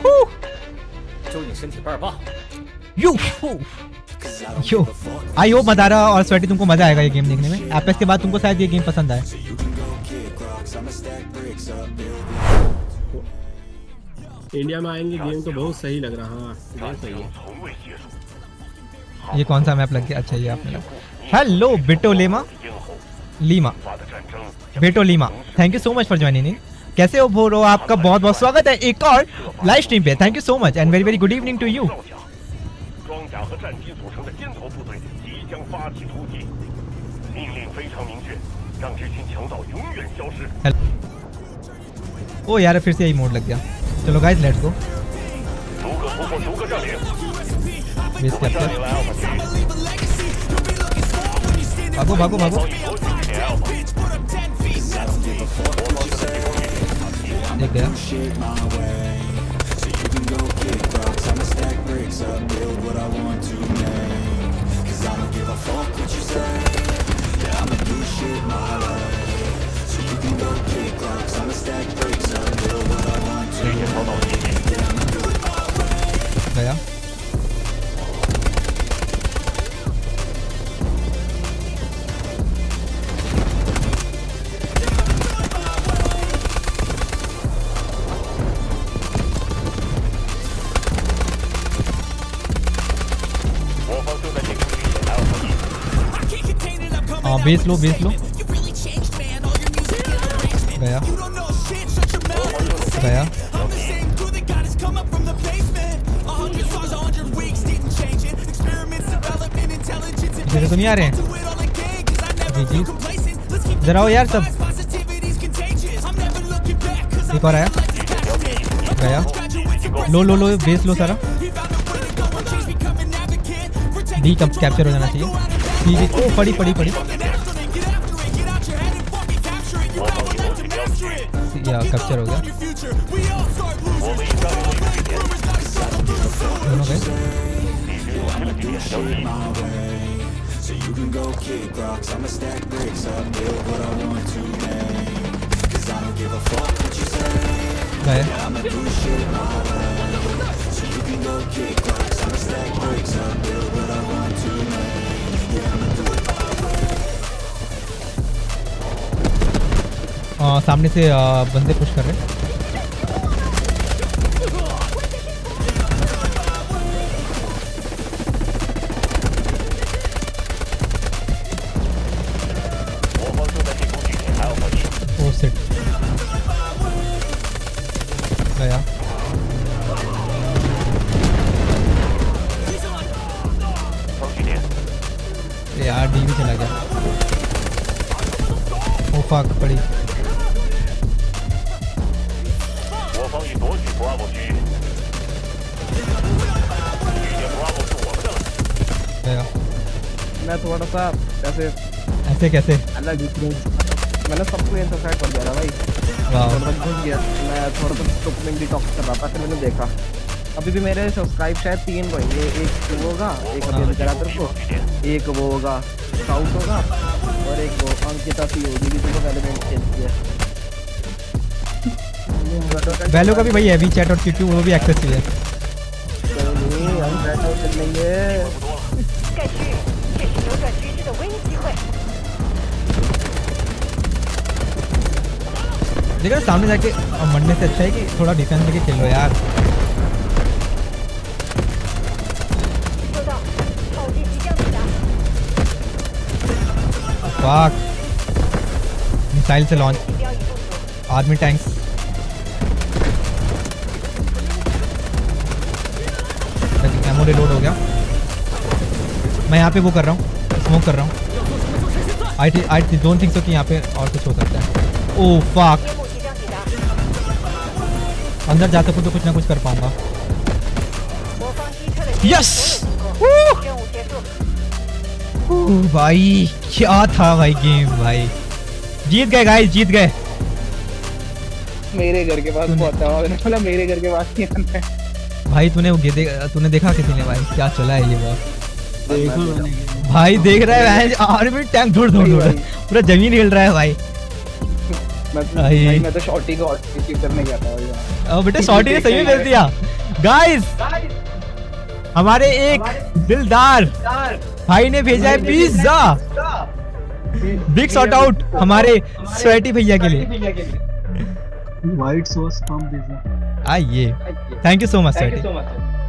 Yo I hope Madara और sweety तुमको मजा आएगा ये गेम देखने में। एपेक्स के बाद तुमको शायद ये गेम पसंद आए। इंडिया में आएंगे गेम तो बहुत सही लग रहा है। हाँ सही है। ये कौन सा मैप लग गया? अच्छा ये आपने hello Beto Lima Beto Lima, thank you so much for joining in. कैसे हो ब्रो? आपका बहुत बहुत स्वागत है एक और लाइव स्ट्रीम पे। Thank you so much and very very good evening to you. ओ यार फिर से यही मोड लग गया। चलो गाइस लेट्स गो। भागो भागो भागो। देख गया। गया। बेस लो गया गया। मेरे तो नहीं आ रहे हैं। जी जी जरा आओ यार सब। एक और आया गया। लो लो लो बेस लो सारा। डी कब कैप्चर हो जाना चाहिए। डी ओ पड़ी पड़ी पड़ी या कैप्चर हो गया दोनों गए। सामने से बंदे पुश कर रहे हैं। ओ शिट गया। यार डी भी चला गया। ओ फक पड़ी। मैं थोड़ा सा ऐसे कैसे अलग मैंने सबको इंटरफेयर कर दिया था भाई। थोड़ा घुस गया मैं, थोड़ा सा टुकमिंग डिटॉक्स कर रहा था। फिर मैंने देखा अभी भी मेरे सब्सक्राइब शायद 3 होंगे। एक वो होगा, एक अभी दिखा तेरे को, एक वो होगा साउथ होगा और एक वो अंकिता सी होगी जिसको पहले मैंने चेंज किया। वैल्यू का भी भाई हैवी चैट और क्यू वो भी एक्सेस चाहिए। नहीं हम बैठ आउट कर लेंगे। देखो सामने जाके मरने से अच्छा है कि थोड़ा डिफेंस लेके खेलो यार। फक मिसाइल से launch army tanks. Ammo reload हो गया। मैं यहाँ पे वो कर रहा हूँ, स्मोक कर रहा हूँ। आई डोंट थिंक सो कि यहाँ पे और कुछ हो सकता है। ओह फक अंदर जा सकूँ तो कुछ ना कुछ कर पाऊंगा। यस भाई क्या था भाई गेम भाई। जीत गए गाइस, जीत गए। मेरे घर के पास पहुंचा बोला मेरे घर के पास ही आना है भाई। तूने देखा किसी ने भाई क्या चला है ये बात? भाई देख रहा है आर्मी टैंक दौड़ पूरा जमीन हिल रहा है भाई। मैं तो शॉर्टी को एक्टिव करने गया था। अब बेटा शॉर्टी ने सही में भेज दिया। गाइस हमारे एक दिलदार भाई ने भेजा है पिज्जा। बिग शॉट आउट हमारे स्वेटी भैया के लिए। व्हाइट सॉस कम पिज्जा। आइए, thank you so much sweaty.